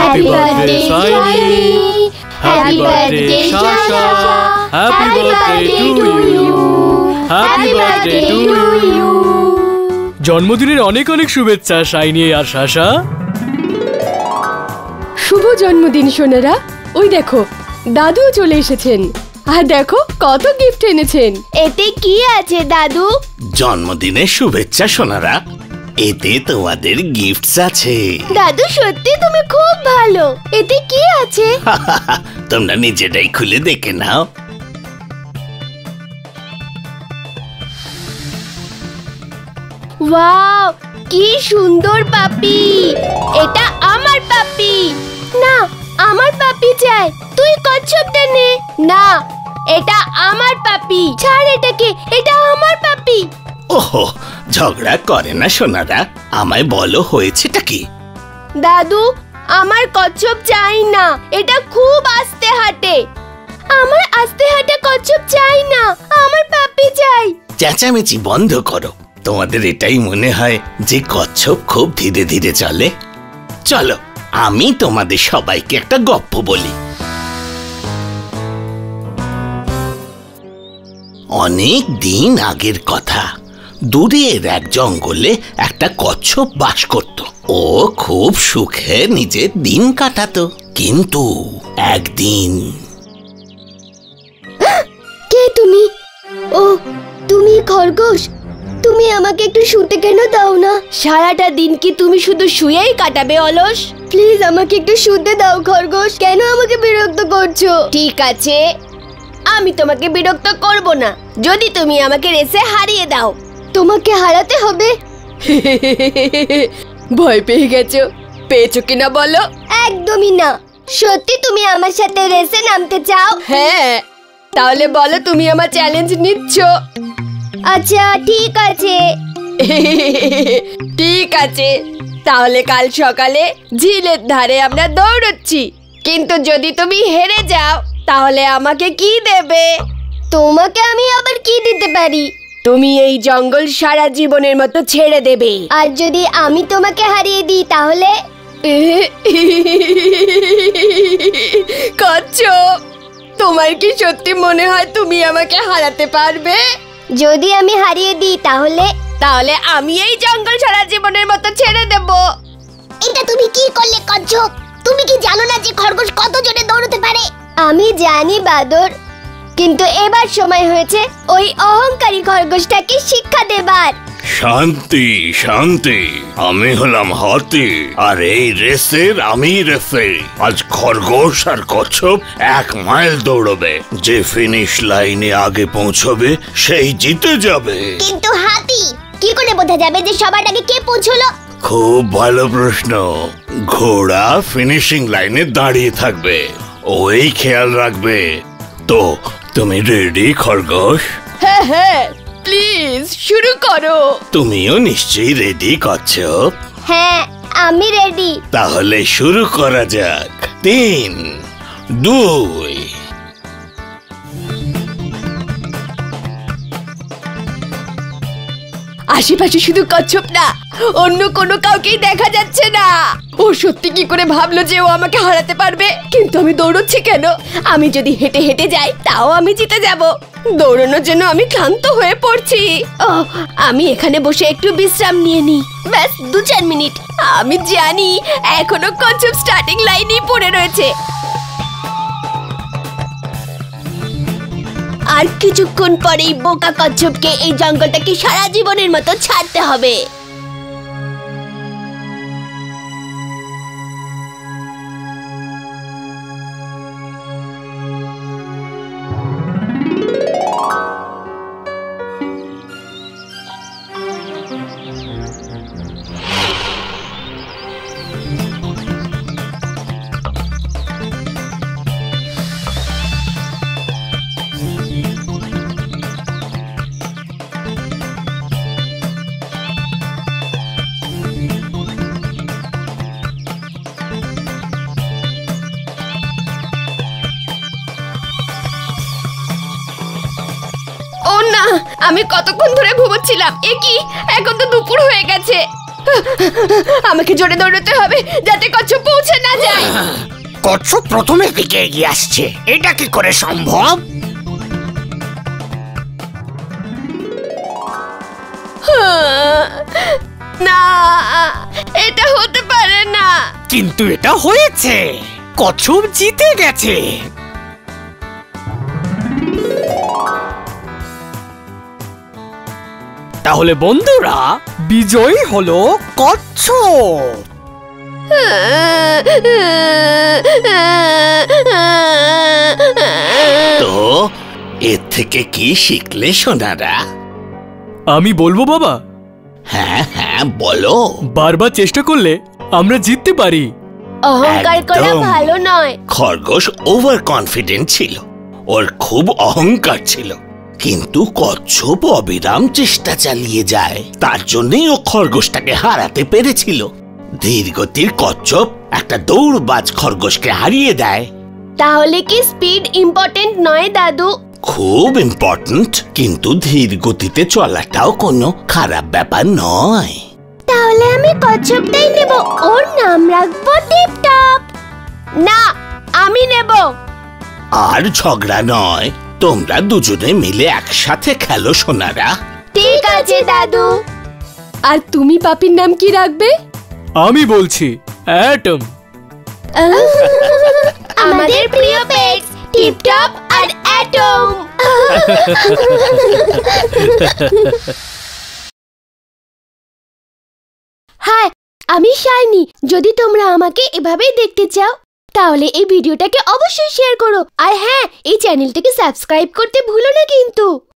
Happy birthday, Shiny. Happy birthday, Shasha. Happy birthday to you. Happy birthday to you. জন্মদিনের অনেক অনেক শুভেচ্ছা shiny আর শাসা। শুভ জন্মদিন সোনারা। ওই দেখো দাদু চলে এসেছেন, আর দেখো কত গিফট এনেছেন। এতে কি আছে দাদু? জন্মদিনের শুভেচ্ছা সোনারা, এতে তোমাদের গিফটস আছে। দাদু সত্যি তুমি খুব ভালো। এতে কি আছে? তোমরা নিজেরাই খুলে দেখে নাও। ওয়াও, কি সুন্দর পাপি। এটা আমার পাপি। না, আমার পাপি চাই। তুই কচ্ছপটা নে। না, এটা আমার পাপি। ছাড় এটাকে, এটা আমার পাপি। ওহো, ঝগড়া করে না সোনারা, আমায় বলো হয়েছেটা কি? দাদু, আমার কচ্ছপ চাই না। এটা খুব আস্তে হাঁটে। আমার আস্তে হাঁটা কচ্ছপ চাই না, আমার পাপি চাই। চেঁচামেচি বন্ধ করো। তোমাদের এটাই মনে হয় যে কচ্ছপ খুব ধীরে ধীরে চলে? চলো, আমি তোমাদের সবাইকে একটা গল্প বলি। অনেক দিন আগের কথা, দূরের এক জঙ্গলে একটা কচ্ছপ বাস করত। ও খুব সুখে নিজের দিন কাটাতো। কিন্তু একদিন। কে তুমি? ও, তুমি খরগোশ। তুমি আমাকে একটু শুতে কেন দাও না? সারাটা দিন কি তুমি শুধু শুয়েই কাটাবে অলস? প্লিজ আমাকে একটু শুতে দাও খরগোশ। কেন আমাকে বিরক্ত করছো? ঠিক আছে, আমি তোমাকে বিরক্ত করব না যদি তুমি আমাকে রেসে হারিয়ে দাও। তোমাকে হারাতে হবে? ভয় পেয়ে গেছো? পেয়েছো কিনা বলো? একদমই না। সত্যি তুমি আমার সাথে রেসে নামতে চাও? হ্যাঁ, তাহলে বলো তুমি আমার চ্যালেঞ্জ নিচ্ছ? আচ্ছা ঠিক আছে। ঠিক আছে, তাহলে কাল সকালে ঝিলের ধারে আমরা দৌড়চ্ছি। কিন্তু যদি তুমি হেরে যাও তাহলে আমাকে কি দেবে? তোমাকে আমি আবার কি দিতে পারি? তুমি এই জঙ্গল সারা জীবনের মতো ছেড়ে দেবে। আর যদি আমি তোমাকে হারিয়ে দিই তাহলে? কচ্ছপ, তোমার কি সত্যি মনে হয় তুমি আমাকে হারাতে পারবে? যদি আমি হারিয়ে দিই তাহলে? তাহলে আমি এই জঙ্গল সারা জীবনের মতো ছেড়ে দেব। এটা তুমি কি করলে কচ্ছপ? তুমি কি জানো না যে খরগোশ কত জোরে দৌড়তে পারে? আমি জানি বাদর, কিন্তু এবার সময় হয়েছে ওই অহংকারী খরগোশটাকে শিক্ষা দেবার। শান্তি শান্তি, আমি হলাম হাতি, আর এই রেসের আমি রেফারি। আজ খরগোশ আর কচ্ছপ 1 মাইল দৌড়বে। যে ফিনিশ লাইনে আগে পৌঁছবে সেই জিতে যাবে। কিন্তু হাতি, কি করে বোঝা যাবে যে সবার আগে কে পৌঁছলো? খুব ভালো প্রশ্ন। ঘোড়া ফিনিশিং লাইনে দাঁড়িয়ে থাকবে, ওই খেয়াল রাখবে। তো তুমি রেডি খরগোশ? হ্যাঁ হ্যাঁ, প্লিজ শুরু করো। তুমিও নিশ্চয়ই রেডি কচ্ছপ? হ্যাঁ, আমি রেডি। তাহলে শুরু করা যাক। 3, 2। আশেপাশে শুধু কচ্ছপ না, অন্য কোনো কাউকেই দেখা যাচ্ছে না। ও সত্যি কি করে ভাবলো যে ও আমাকে হারাতে পারবে? কিন্তু আমি দৌড়চ্ছি কেন? আমি যদি হেঁটে হেঁটে যাই তাও আমি জিতে যাব। দৌড়ানোর জন্য আমি ক্লান্ত হয়ে পড়ছি। ও, আমি এখানে বসে একটু বিশ্রাম নিয়ে নিই। ব্যাস 2-4 মিনিট। আমি জানি এখনো কচ্ছপ স্টার্টিং লাইনেই পড়ে রয়েছে। আর কিছুক্ষণ পরেই বোকা কচ্ছপকে এই জঙ্গলটাকে সারা জীবনের মতো ছাড়তে হবে। ও না, আমি কতক্ষণ ধরে ঘুমোচ্ছিলাম। এ কি, এখন তো দুপুর হয়ে গেছে। আমাকে জোরে দৌড়তে হবে যাতে কচ্ছপ পৌঁছে না যায়। কচ্ছপ প্রথমের দিকে এগিয়ে আসছে, এটা কি করে সম্ভব? না, এটা হতে পারে না। কিন্তু এটা হয়েছে, কচ্ছপ জিতে গেছে। তাহলে বন্ধুরা, বিজয়ী হলো কচ্ছপ। তো এর থেকে কি শিখলে সোনারা? আমি বলবো বাবা, হ্যাঁ হ্যাঁ বলো। বারবার চেষ্টা করলে আমরা জিততে পারি। অহংকার করা একদম। ভালো নয়। খরগোশ ওভার কনফিডেন্ট ছিল, ওর খুব অহংকার ছিল। কিন্তু কচ্ছপ অবিরাম চেষ্টা চালিয়ে যায়, তার জন্যই ও খরগোশটাকে হারাতে পেরেছিল। ধীরগতির কচ্ছপ একটা দৌড়বাজ খরগোশকে হারিয়ে দেয়। তাহলে কি স্পিড ইম্পর্টেন্ট নয় দাদু? খুব ইম্পর্ট্যান্ট, কিন্তু ধীর গতিতে চলাটাও কোনো খারাপ ব্যাপার নয়। তাহলে আমি কচ্ছপটাই নেব, ওর নাম রাখবো টিপটপ। না, আমি নেব। আর ঝগড়া নয়, তোমরা দুজনে মিলে একসাথে খেলো সোনারা। ঠিক আছে দাদু। আর তুমি পাপির নাম কি রাখবে? আমি বলছি অ্যাটম। আমাদের প্রিয় পেটস টিপটপ আর অ্যাটম। হাই, আমি শাইনি। যদি তোমরা আমাকে এভাবেই দেখতে চাও তাহলে এই ভিডিওটাকে অবশ্যই শেয়ার করো। আর হ্যাঁ, এই চ্যানেলটাকে সাবস্ক্রাইব করতে ভুলো না কিন্তু।